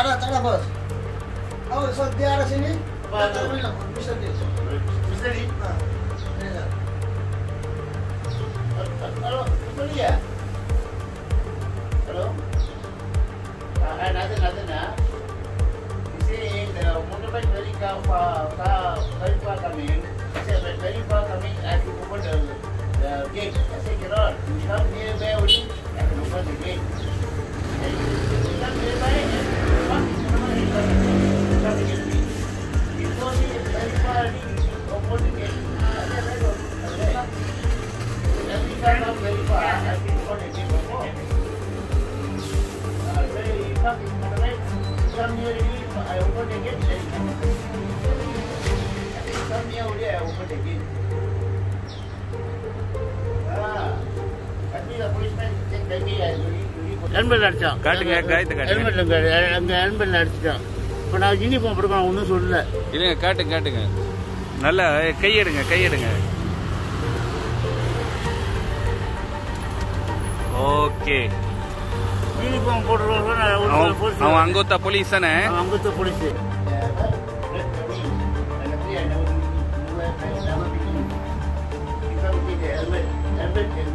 Tak ada bos. Oh, so dia ada sini. Tak ada Mr. D. Mr. D? Ini dah. Hello, Mr. D ya? Hello? Nothing. You see, the motorbike very far coming. I said, very far coming, I have to open the gate. I said, cannot. You come nearby only, I can open the gate. And you come nearby, and come against me. You told me very far, you open the gate. I said, right. Every time I'm very far, I have to open the gate before. Come near me, I open the gate. Come near there, I open the gate. Actually, the policeman take me as helmet அடிச்சான். காட்டுங்க காயத்தை காட்டுங்க. Helmet அங்க helmet அடிச்சான். இப்போ நான் uniform போட்டுக்கலாம் ஒன்றும் சொல்லல. இல்லைங்க காட்டுங்க. நல்லா கையெடுங்க. ஓகே. யூனிஃபார்ம் போட்டுருவாங்க. அவன் அங்கோத்தா போலீஸ் தானே? அங்கோத்தா போலீஸ். helmet